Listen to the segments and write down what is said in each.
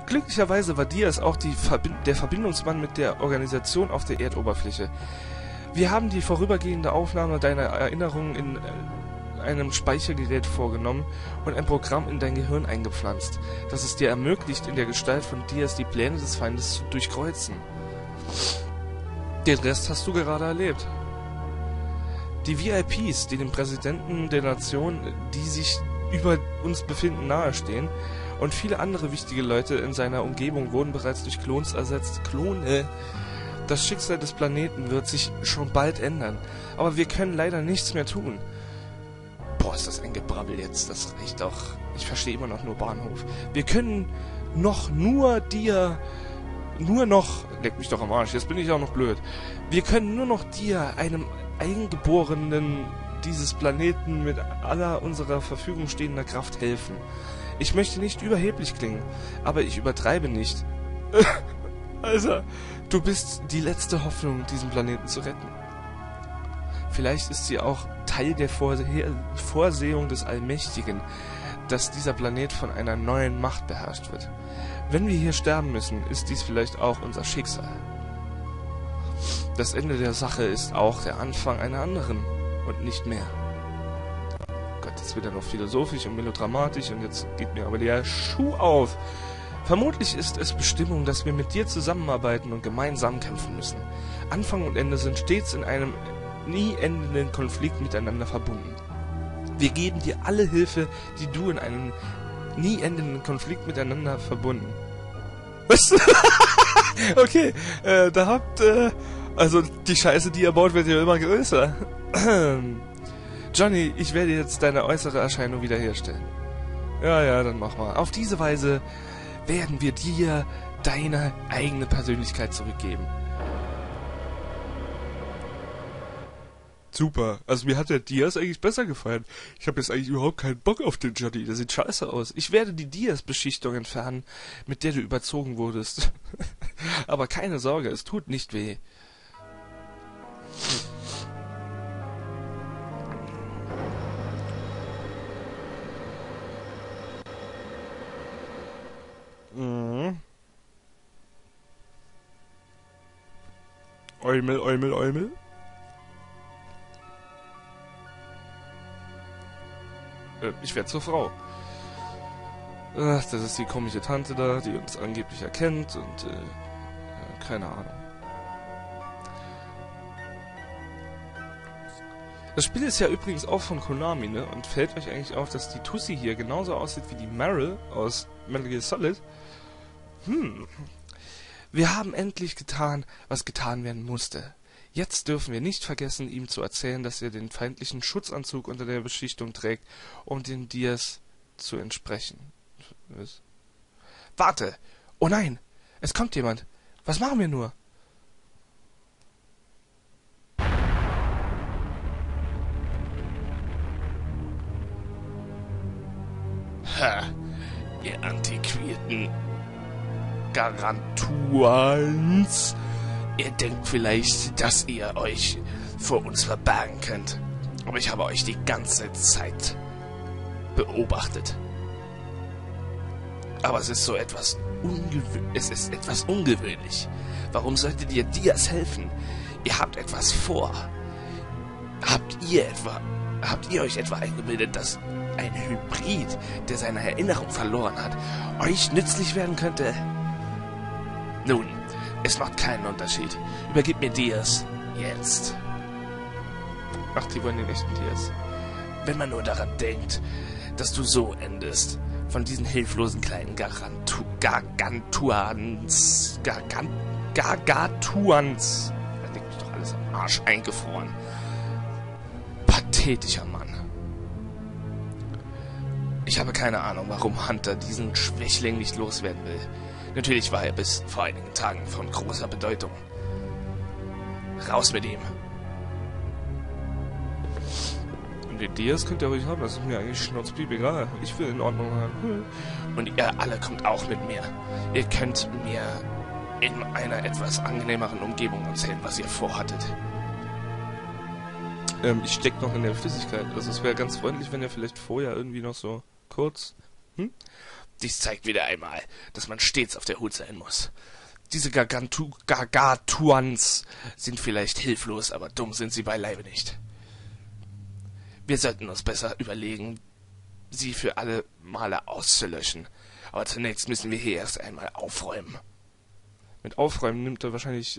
Glücklicherweise war Diaz auch der Verbindungsmann mit der Organisation auf der Erdoberfläche. Wir haben die vorübergehende Aufnahme deiner Erinnerungen in einem Speichergerät vorgenommen und ein Programm in dein Gehirn eingepflanzt, das es dir ermöglicht, in der Gestalt von Diaz die Pläne des Feindes zu durchkreuzen. Den Rest hast du gerade erlebt. Die VIPs, die dem Präsidenten der Nation, die sich über uns befinden, nahestehen, und viele andere wichtige Leute in seiner Umgebung wurden bereits durch Klons ersetzt. Klone! Das Schicksal des Planeten wird sich schon bald ändern, aber wir können leider nichts mehr tun. Boah, ist das ein Gebrabbel jetzt, das reicht doch. Ich verstehe immer noch nur Bahnhof. Wir können leck mich doch am Arsch, jetzt bin ich auch noch blöd. Wir können nur noch dir, einem Eingeborenen dieses Planeten mit aller unserer Verfügung stehender Kraft helfen. Ich möchte nicht überheblich klingen, aber ich übertreibe nicht. Also, du bist die letzte Hoffnung, diesen Planeten zu retten. Vielleicht ist sie auch Teil der Vorsehung des Allmächtigen, dass dieser Planet von einer neuen Macht beherrscht wird. Wenn wir hier sterben müssen, ist dies vielleicht auch unser Schicksal. Das Ende der Sache ist auch der Anfang einer anderen und nicht mehr. Gott, jetzt wird er noch philosophisch und melodramatisch und jetzt geht mir aber der Schuh auf. Vermutlich ist es Bestimmung, dass wir mit dir zusammenarbeiten und gemeinsam kämpfen müssen. Anfang und Ende sind stets in einem nie endenden Konflikt miteinander verbunden. Wir geben dir alle Hilfe, die du in einem nie endenden Konflikt miteinander verbunden. Was? Okay, also die Scheiße, die ihr baut, wird ja immer größer. Johnny, ich werde jetzt deine äußere Erscheinung wiederherstellen. Ja, dann mach mal. Auf diese Weise werden wir dir deine eigene Persönlichkeit zurückgeben. Super. Also mir hat der Diaz eigentlich besser gefallen. Ich habe jetzt eigentlich überhaupt keinen Bock auf den Johnny. Der sieht scheiße aus. Ich werde die Diaz-Beschichtung entfernen, mit der du überzogen wurdest. Aber keine Sorge, es tut nicht weh. Mhm. Eumel. Ich werde zur Frau. Ach, das ist die komische Tante da, die uns angeblich erkennt und, keine Ahnung. Das Spiel ist ja übrigens auch von Konami, ne? Und fällt euch eigentlich auf, dass die Tussi hier genauso aussieht wie die Meryl aus Metal Gear Solid? Wir haben endlich getan, was getan werden musste. Jetzt dürfen wir nicht vergessen, ihm zu erzählen, dass er den feindlichen Schutzanzug unter der Beschichtung trägt, um den Diaz zu entsprechen. Was? Warte! Oh nein! Es kommt jemand! Was machen wir nur? Ha! Ihr antiquierten Garantuans! Ihr denkt vielleicht, dass ihr euch vor uns verbergen könnt. Aber ich habe euch die ganze Zeit beobachtet. Aber es ist etwas ungewöhnlich. Warum solltet ihr Diaz helfen? Ihr habt etwas vor. Habt ihr euch etwa eingebildet, dass ein Hybrid, der seine Erinnerung verloren hat, euch nützlich werden könnte? Nun, es macht keinen Unterschied. Übergib mir Diaz. Jetzt. Ach, die wollen den echten Diaz. Wenn man nur daran denkt, dass du so endest, von diesen hilflosen kleinen Gargantuans. Da liegt mich doch alles am Arsch eingefroren. Pathetischer Mann. Ich habe keine Ahnung, warum Hunter diesen Schwächling nicht loswerden will. Natürlich war er bis vor einigen Tagen von großer Bedeutung. Raus mit ihm. Und den Diaz könnt ihr ruhig haben, das ist mir eigentlich schnurzpiep egal. Ich will in Ordnung haben. Und ihr alle kommt auch mit mir. Ihr könnt mir in einer etwas angenehmeren Umgebung erzählen, was ihr vorhattet. Ich steck noch in der Flüssigkeit. Also es wäre ganz freundlich, wenn ihr vielleicht vorher irgendwie noch so kurz... Dies zeigt wieder einmal, dass man stets auf der Hut sein muss. Diese Gargantuans sind vielleicht hilflos, aber dumm sind sie beileibe nicht. Wir sollten uns besser überlegen, sie für alle Male auszulöschen. Aber zunächst müssen wir hier erst einmal aufräumen. Mit Aufräumen meint er wahrscheinlich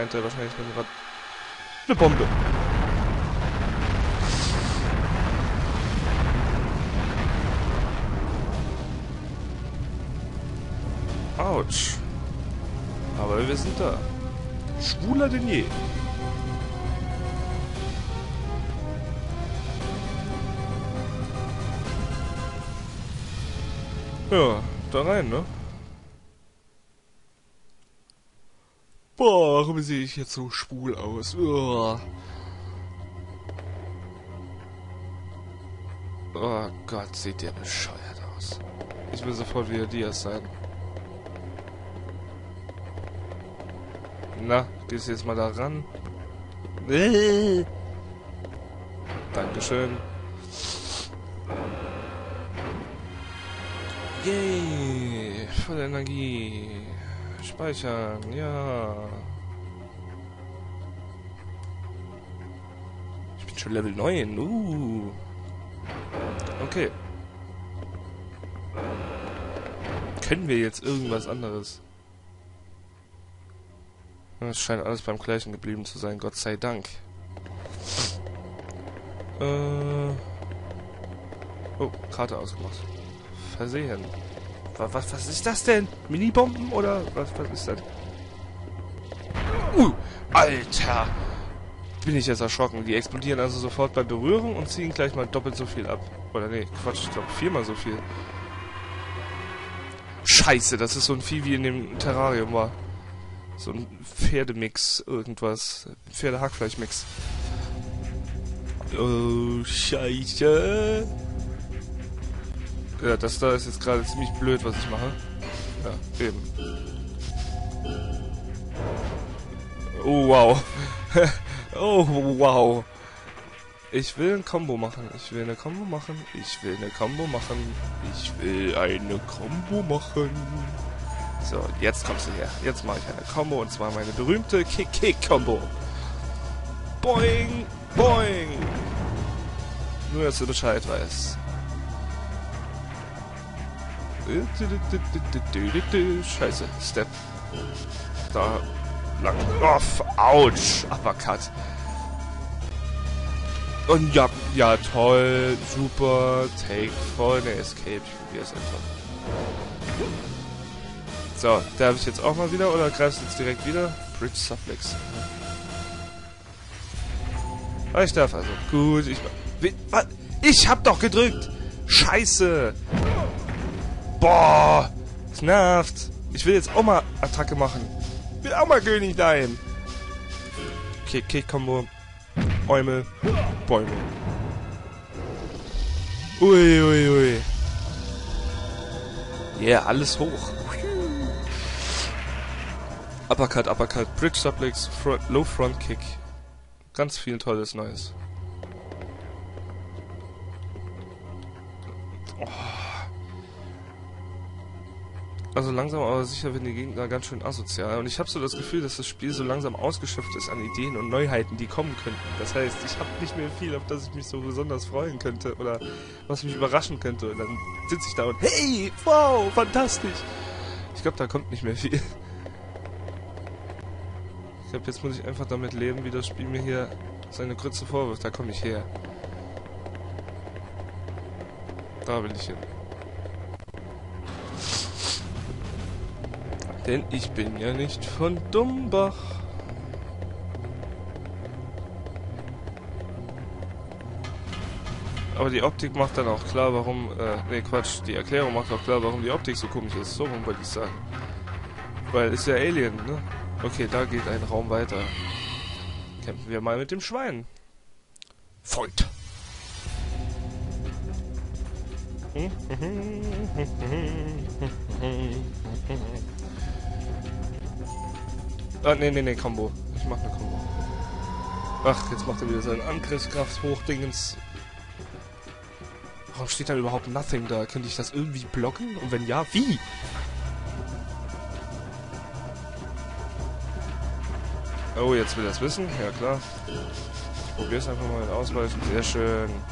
eine Bombe. Autsch. Aber wir sind da. Schwuler denn je. Ja, da rein, ne? Boah, warum sehe ich jetzt so schwul aus? Uah. Oh Gott, sieht der bescheuert aus. Ich will sofort wieder Diaz sein. Na, gehst du jetzt mal da ran? Dankeschön. Yay, volle Energie. Speichern, ja. Ich bin schon Level 9, Okay. Können wir jetzt irgendwas anderes? Es scheint alles beim Gleichen geblieben zu sein, Gott sei Dank. Oh, Karte ausgemacht. Versehen. Was ist das denn? Minibomben oder was ist das? Alter! Bin ich jetzt erschrocken. Die explodieren also sofort bei Berührung und ziehen gleich mal doppelt so viel ab. Oder nee, Quatsch, ich glaube viermal so viel. Scheiße, das ist so ein Vieh wie in dem Terrarium war. So ein Pferdemix, irgendwas. Pferdehackfleischmix. Oh, Scheiße. Ja, das da ist jetzt gerade ziemlich blöd, was ich mache. Ja, eben. Oh, wow. Oh, wow. Ich will ein Combo machen. Ich will eine Combo machen. Ich will eine Combo machen. Ich will eine Combo machen. So, jetzt kommst du her. Jetzt mache ich eine Combo, und zwar meine berühmte Kick-Kick-Combo. Boing, boing. Nur, dass du Bescheid weißt. Scheiße, Step. Da lang. Oh, ouch. Uppercut. Und ja, ja, toll. Super. Take voll. Ne, Escape. Ich probiere es einfach. So, darf ich jetzt auch mal wieder oder greifst du jetzt direkt wieder? Bridge Suplex. Ah, ich darf also. Gut, ich hab doch gedrückt! Scheiße! Boah! Das nervt! Ich will jetzt auch mal Attacke machen. Ich will auch mal König sein! Kick-Combo. Eumel. Bäume. Ui. Yeah, alles hoch. Uppercut, Bridge Suplex, Low Front Kick. Ganz viel tolles Neues. Oh. Also langsam aber sicher werden die Gegner ganz schön asozial. Und ich habe so das Gefühl, dass das Spiel so langsam ausgeschöpft ist an Ideen und Neuheiten, die kommen könnten. Das heißt, ich habe nicht mehr viel, auf das ich mich so besonders freuen könnte oder was mich überraschen könnte. Und dann sitze ich da und hey, wow, fantastisch. Ich glaube, da kommt nicht mehr viel. Ich glaube, jetzt muss ich einfach damit leben, wie das Spiel mir hier seine Grütze vorwirft. Da komme ich her. Da will ich hin. Denn ich bin ja nicht von Dumbach. Aber die Optik macht dann auch klar, warum... nee, Quatsch. Die Erklärung macht auch klar, warum die Optik so komisch ist. So rum wollte ich sagen. Weil ist ja Alien, ne? Okay, da geht ein Raum weiter. Kämpfen wir mal mit dem Schwein. Fight! Ah, nee, Combo. Ich mach eine Combo. Ach, jetzt macht er wieder seinen Angriffskraft hochdingens. Warum steht dann überhaupt Nothing da? Könnte ich das irgendwie blocken? Und wenn ja, wie? Oh, jetzt will er es wissen. Ja, klar. Probier's einfach mal mit Ausweichen. Sehr schön.